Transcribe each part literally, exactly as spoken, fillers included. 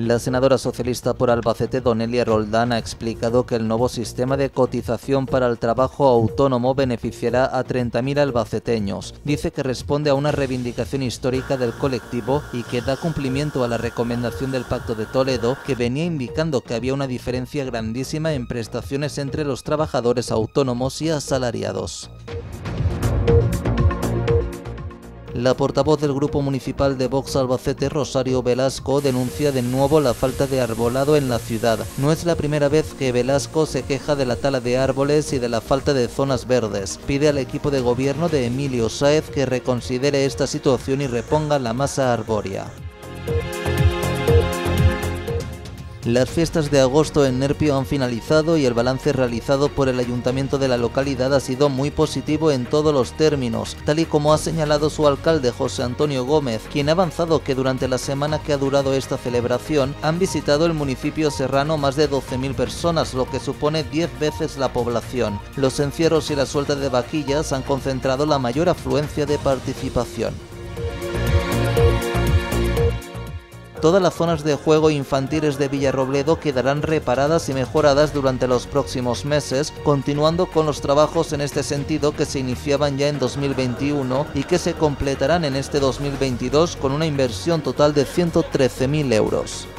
La senadora socialista por Albacete, Donelia Roldán, ha explicado que el nuevo sistema de cotización para el trabajo autónomo beneficiará a treinta mil albaceteños. Dice que responde a una reivindicación histórica del colectivo y que da cumplimiento a la recomendación del Pacto de Toledo, que venía indicando que había una diferencia grandísima en prestaciones entre los trabajadores autónomos y asalariados. La portavoz del Grupo Municipal de Vox Albacete, Rosario Velasco, denuncia de nuevo la falta de arbolado en la ciudad. No es la primera vez que Velasco se queja de la tala de árboles y de la falta de zonas verdes. Pide al equipo de gobierno de Emilio Sáez que reconsidere esta situación y reponga la masa arbórea. Las fiestas de agosto en Nerpio han finalizado y el balance realizado por el ayuntamiento de la localidad ha sido muy positivo en todos los términos, tal y como ha señalado su alcalde José Antonio Gómez, quien ha avanzado que durante la semana que ha durado esta celebración han visitado el municipio serrano más de doce mil personas, lo que supone diez veces la población. Los encierros y la suelta de vaquillas han concentrado la mayor afluencia de participación. Todas las zonas de juego infantiles de Villarrobledo quedarán reparadas y mejoradas durante los próximos meses, continuando con los trabajos en este sentido que se iniciaban ya en dos mil veintiuno y que se completarán en este dos mil veintidós con una inversión total de ciento trece mil euros.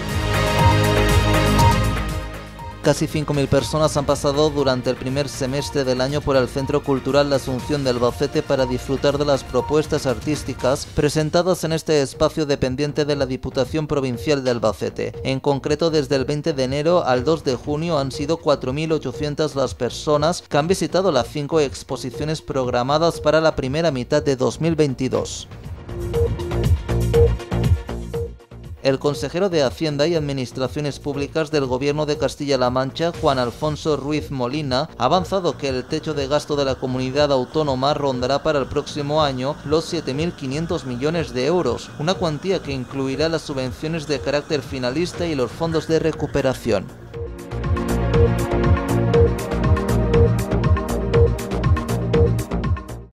Casi cinco mil personas han pasado durante el primer semestre del año por el Centro Cultural La Asunción de Albacete para disfrutar de las propuestas artísticas presentadas en este espacio dependiente de la Diputación Provincial de Albacete. En concreto, desde el veinte de enero al dos de junio han sido cuatro mil ochocientas las personas que han visitado las cinco exposiciones programadas para la primera mitad de dos mil veintidós. El consejero de Hacienda y Administraciones Públicas del Gobierno de Castilla-La Mancha, Juan Alfonso Ruiz Molina, ha avanzado que el techo de gasto de la comunidad autónoma rondará para el próximo año los siete mil quinientos millones de euros, una cuantía que incluirá las subvenciones de carácter finalista y los fondos de recuperación.